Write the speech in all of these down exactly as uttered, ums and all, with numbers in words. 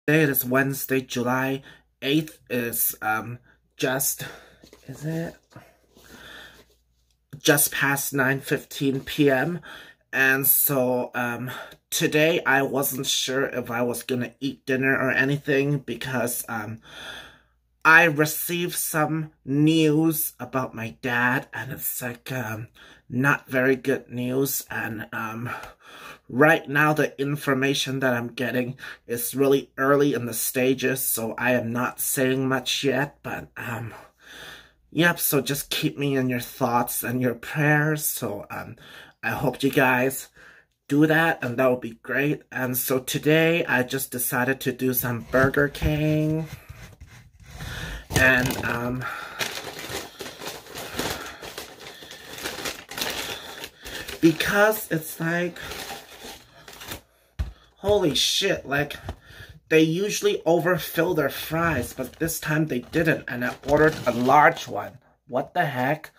Today is Wednesday, July eighth. Is um just is it just past nine fifteen p m And so um today I wasn't sure if I was gonna eat dinner or anything because um I received some news about my dad, and it's like um not very good news. And um right now the information that I'm getting is really early in the stages, so I am not saying much yet, but um yep, so just keep me in your thoughts and your prayers. So um I hope you guys do that, and that would be great. And so today I just decided to do some Burger King. And, um, because it's like, holy shit, like, they usually overfill their fries, but this time they didn't, and I ordered a large one. What the heck?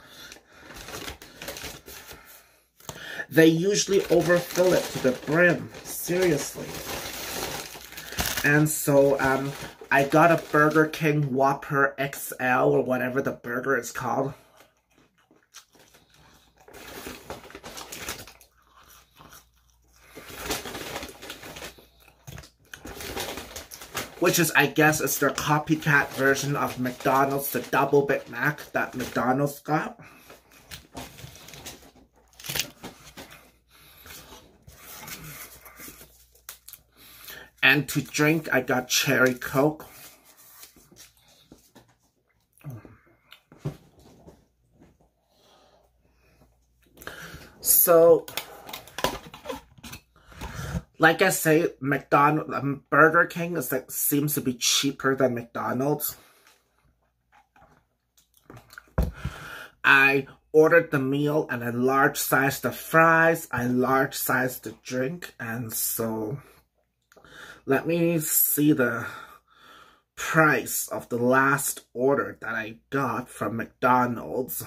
They usually overfill it to the brim, seriously. And so, um, I got a Burger King Whopper X L, or whatever the burger is called. Which is, I guess, is their copycat version of McDonald's, the Double Big Mac that McDonald's got. And to drink, I got cherry Coke. So, like I say, McDonald's, um, Burger King is like seems to be cheaper than McDonald's. I ordered the meal and I large sized the fries. I large sized the drink, and so let me see the price of the last order that I got from McDonald's.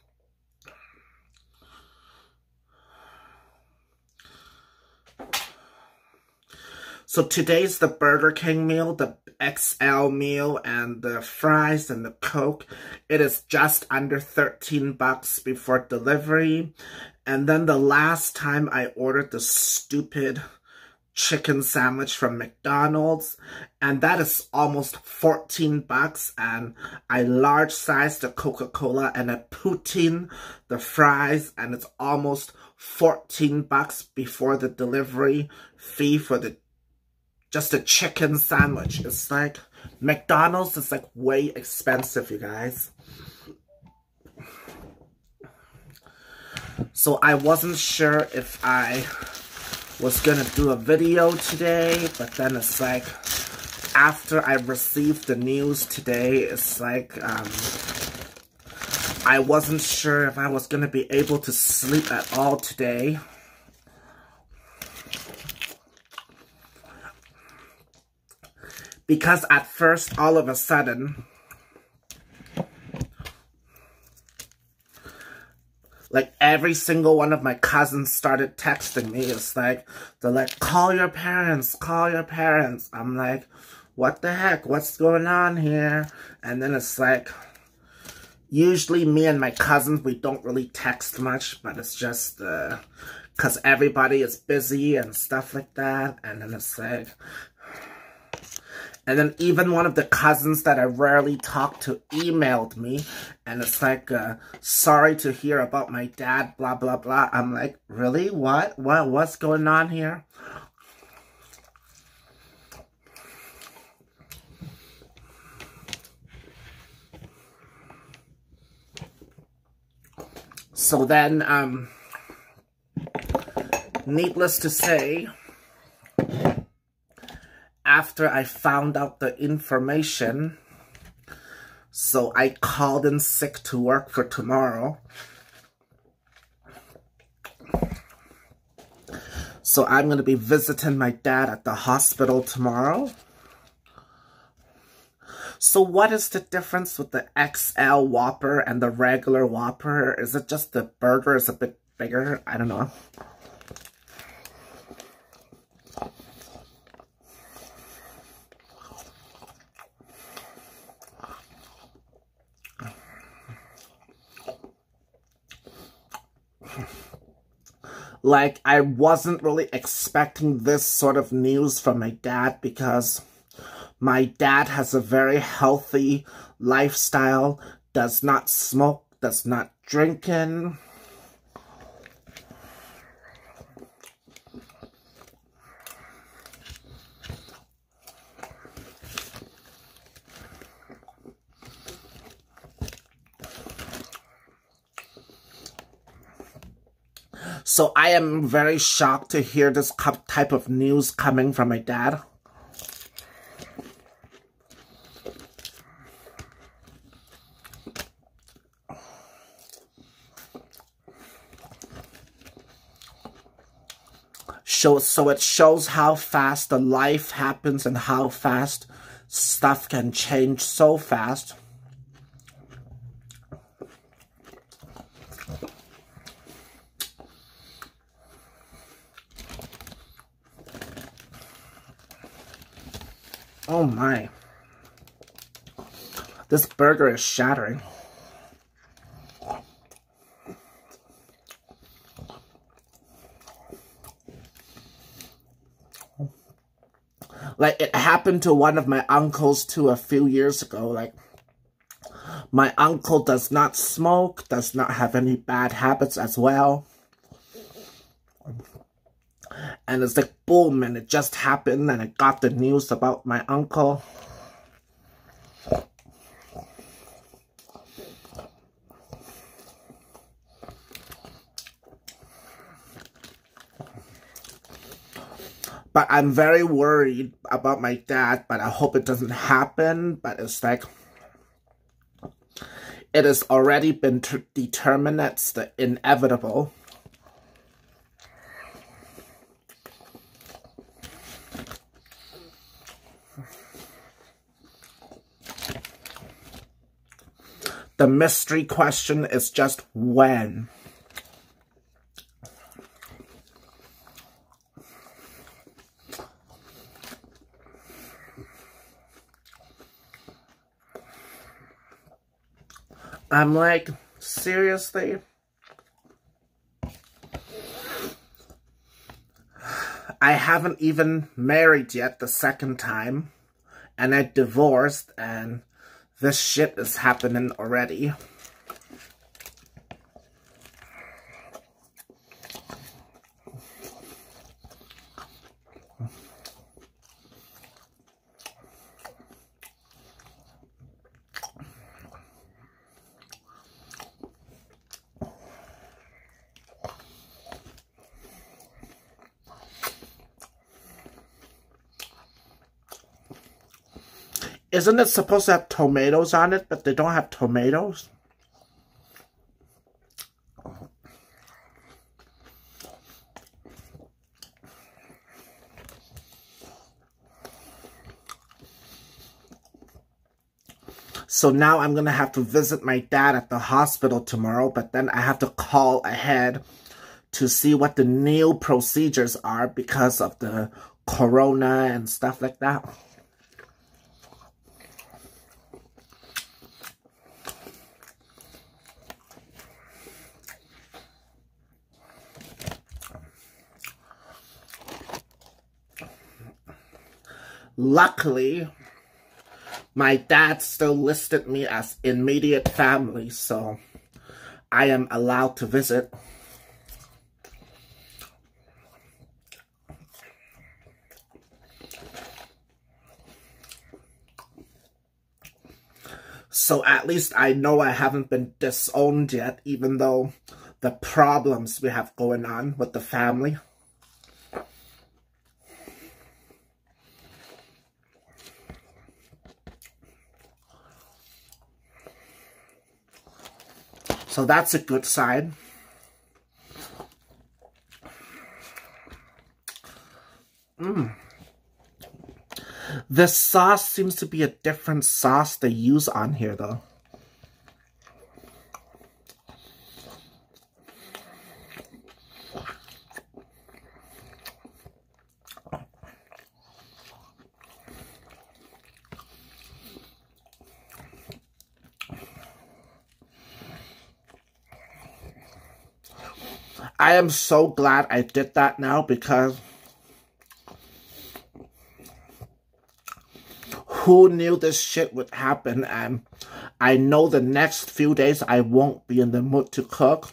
So today's the Burger King meal, the X L meal, and the fries and the Coke. It is just under thirteen bucks before delivery. And then the last time I ordered the stupid chicken sandwich from McDonald's, and that is almost fourteen bucks, and I large sized the Coca-Cola and a poutine, the fries, and it's almost fourteen bucks before the delivery fee for the just a chicken sandwich. It's like McDonald's is like way expensive, you guys. So I wasn't sure if I was gonna do a video today, but then it's like, after I received the news today, it's like, um, I wasn't sure if I was gonna be able to sleep at all today. Because at first, all of a sudden, like, every single one of my cousins started texting me. It's like, they're like, call your parents, call your parents. I'm like, what the heck? What's going on here? And then it's like, usually me and my cousins, we don't really text much, but it's just, uh, because everybody is busy and stuff like that. And then it's like, and then even one of the cousins that I rarely talk to emailed me, and it's like, uh, sorry to hear about my dad, blah, blah, blah. I'm like, really? What? What? What's going on here? So then, um, needless to say, after I found out the information, so I called in sick to work for tomorrow. So I'm going to be visiting my dad at the hospital tomorrow. So what is the difference with the X L Whopper and the regular Whopper? Is it just the burger is a bit bigger? I don't know. Like, I wasn't really expecting this sort of news from my dad because my dad has a very healthy lifestyle, does not smoke, does not drink in. So I am very shocked to hear this type of news coming from my dad. So, so it shows how fast the life happens and how fast stuff can change so fast. Oh my. This burger is shattering. Like, it happened to one of my uncles too a few years ago. Like, my uncle does not smoke, does not have any bad habits as well. And it's like, boom, and it just happened, and I got the news about my uncle. But I'm very worried about my dad, but I hope it doesn't happen. But it's like, it has already been determined, it's the inevitable. The mystery question is just when. I'm like, seriously? I haven't even married yet the second time, and I divorced, and this shit is happening already. Isn't it supposed to have tomatoes on it, but they don't have tomatoes? So now I'm going to have to visit my dad at the hospital tomorrow, but then I have to call ahead to see what the new procedures are because of the corona and stuff like that. Luckily, my dad still listed me as immediate family, so I am allowed to visit. So at least I know I haven't been disowned yet, even though the problems we have going on with the family. So that's a good sign. Mmm. This sauce seems to be a different sauce they use on here, though. I am so glad I did that now, because who knew this shit would happen? And I know the next few days I won't be in the mood to cook.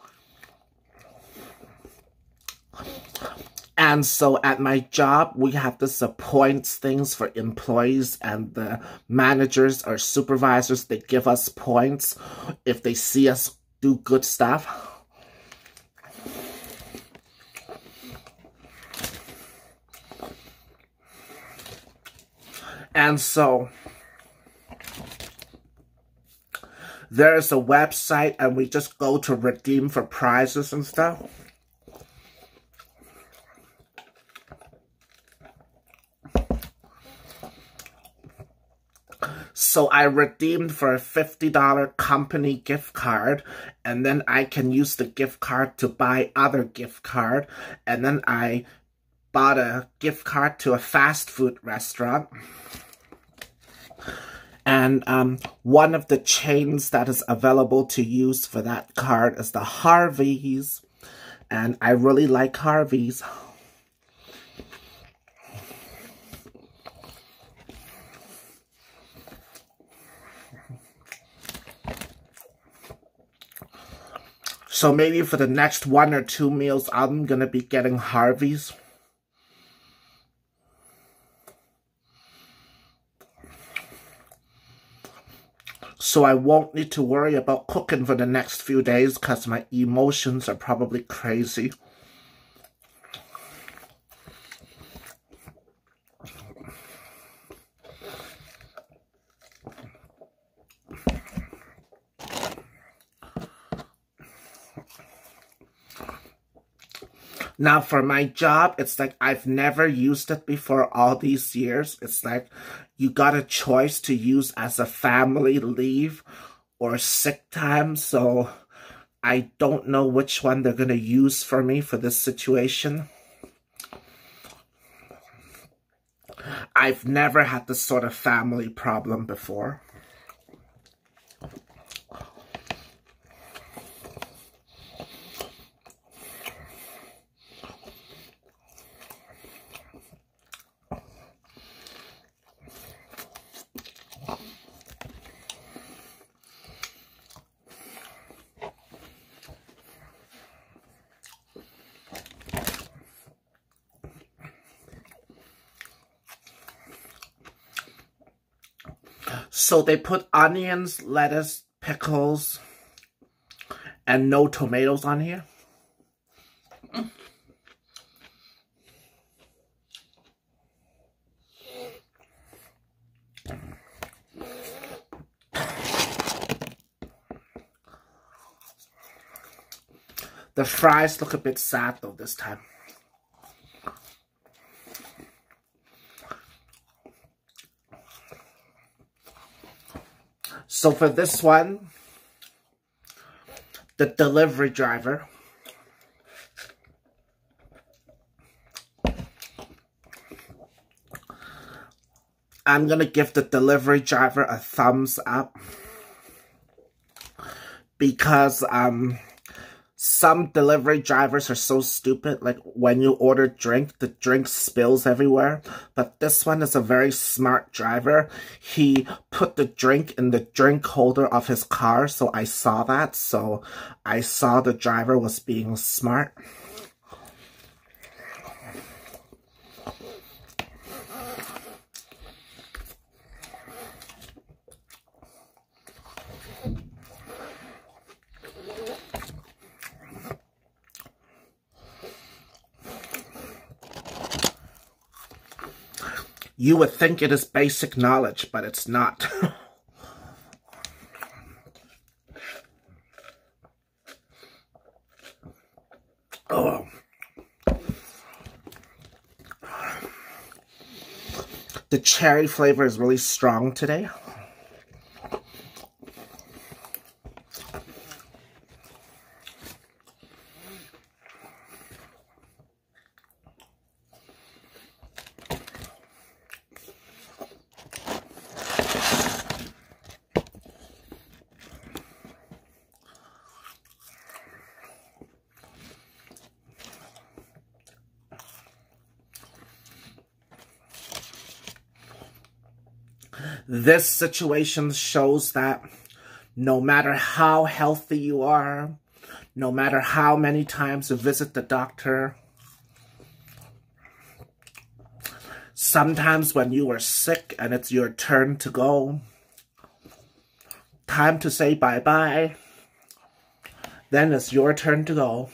And so at my job, we have this uh, points things for employees, and the managers or supervisors, they give us points if they see us do good stuff. And so there's a website, and we just go to redeem for prizes and stuff. So I redeemed for a fifty dollar company gift card, and then I can use the gift card to buy other gift card. And then I bought a gift card to a fast food restaurant. And um, one of the chains that is available to use for that card is the Harvey's. And I really like Harvey's. So maybe for the next one or two meals, I'm going to be getting Harvey's. So I won't need to worry about cooking for the next few days, because my emotions are probably crazy. Now, for my job, it's like I've never used it before all these years. It's like you got a choice to use as a family leave or sick time. So I don't know which one they're going to use for me for this situation. I've never had this sort of family problem before. So they put onions, lettuce, pickles, and no tomatoes on here. The fries look a bit sad though this time. So for this one, the delivery driver, I'm going to give the delivery driver a thumbs up, because um, some delivery drivers are so stupid. Like when you order drink, the drink spills everywhere. But this one is a very smart driver. He put the drink in the drink holder of his car, so I saw that. So I saw the driver was being smart. You would think it is basic knowledge, but it's not. Oh. The cherry flavor is really strong today. This situation shows that no matter how healthy you are, no matter how many times you visit the doctor, sometimes when you are sick and it's your turn to go, time to say bye-bye, then it's your turn to go.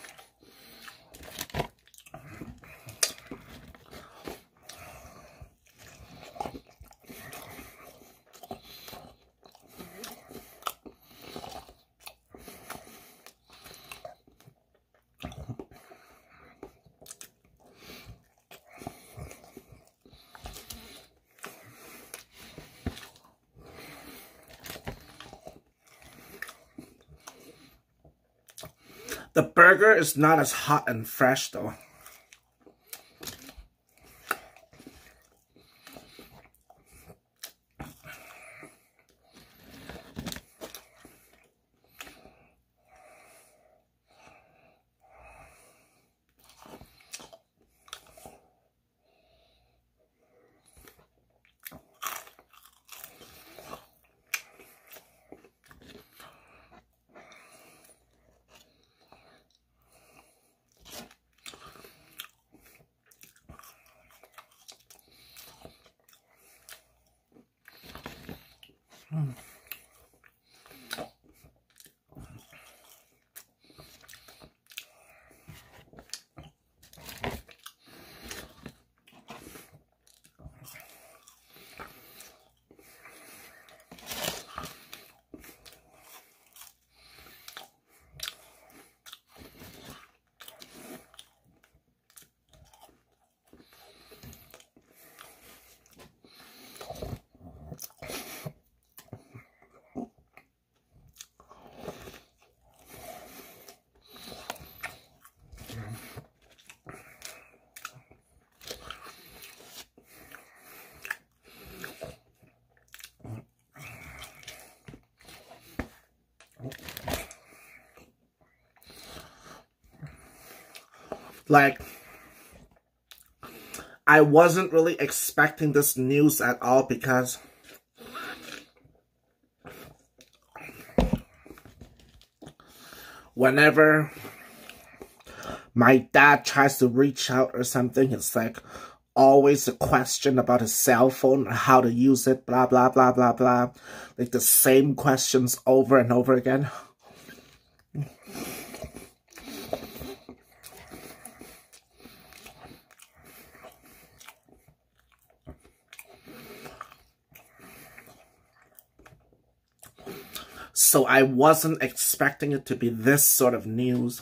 The burger is not as hot and fresh though. Mm. Like, I wasn't really expecting this news at all because whenever my dad tries to reach out or something, it's like always a question about his cell phone or how to use it, blah, blah, blah, blah, blah. Like the same questions over and over again. So I wasn't expecting it to be this sort of news.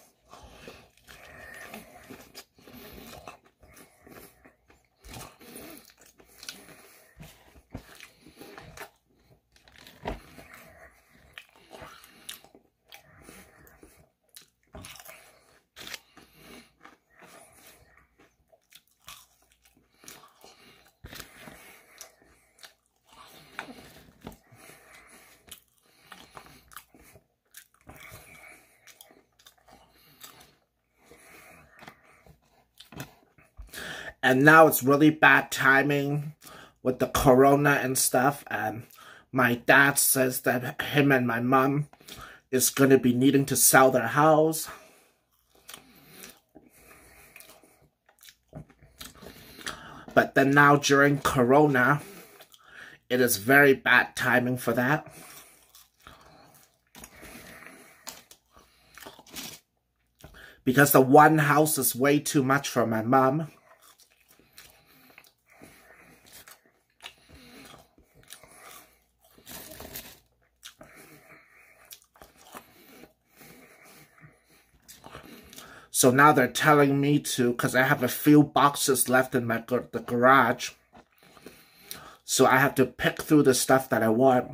And now it's really bad timing with the corona and stuff. And my dad says that him and my mom is going to be needing to sell their house. But then now during corona, it is very bad timing for that. Because the one house is way too much for my mom. So now they're telling me to, because I have a few boxes left in my the garage. So I have to pick through the stuff that I want.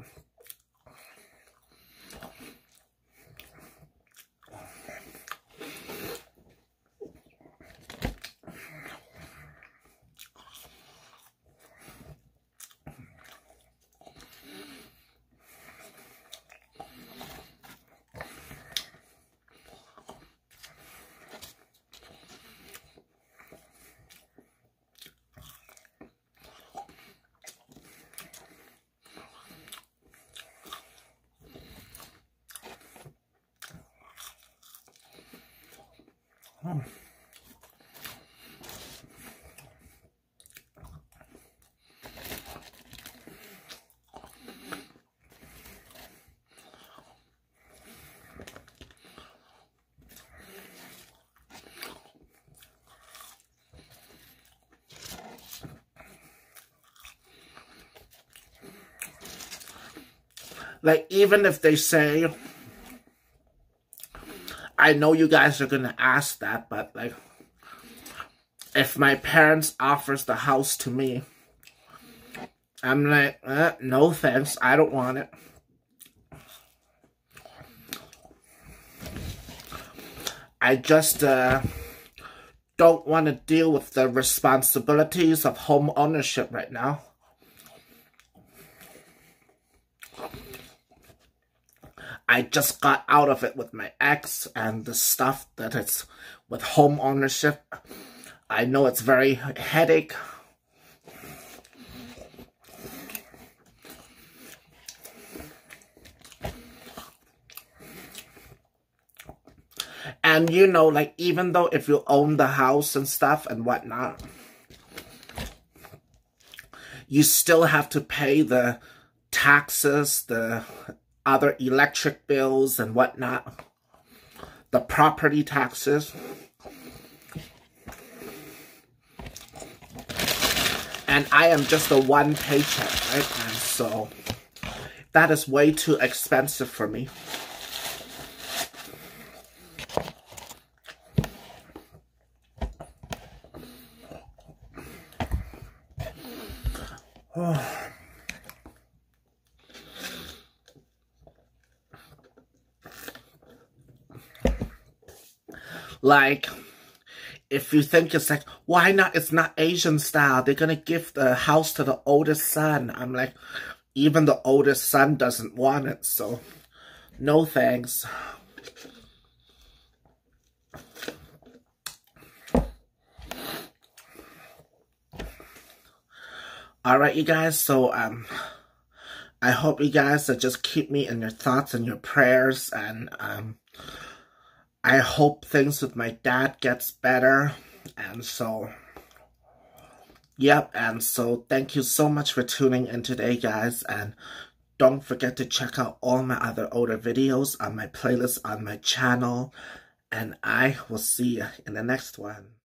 Oh. Like, even if they say, I know you guys are gonna ask that, but like, if my parents offers the house to me, I'm like, eh, no thanks, I don't want it. I just uh, don't want to deal with the responsibilities of home ownership right now. I just got out of it with my ex, and the stuff that it's with home ownership, I know it's very headache. And you know, like, even though if you own the house and stuff and whatnot, you still have to pay the taxes, the other electric bills and whatnot, the property taxes. And I am just a one paycheck, right? And so that is way too expensive for me. Oh. Like, if you think it's like, why not? It's not Asian style. They're gonna give the house to the oldest son. I'm like, even the oldest son doesn't want it, so no thanks. Alright, you guys, so um, I hope you guys uh, just keep me in your thoughts and your prayers, and um, I hope things with my dad gets better, and so, yep, and so thank you so much for tuning in today, guys, and don't forget to check out all my other older videos on my playlist on my channel, and I will see you in the next one.